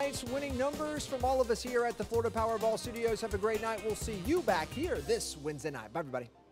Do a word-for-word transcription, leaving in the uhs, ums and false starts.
tonight's winning numbers from all of us here at the Florida Powerball Studios. Have a great night. We'll see you back here this Wednesday night. Bye, everybody.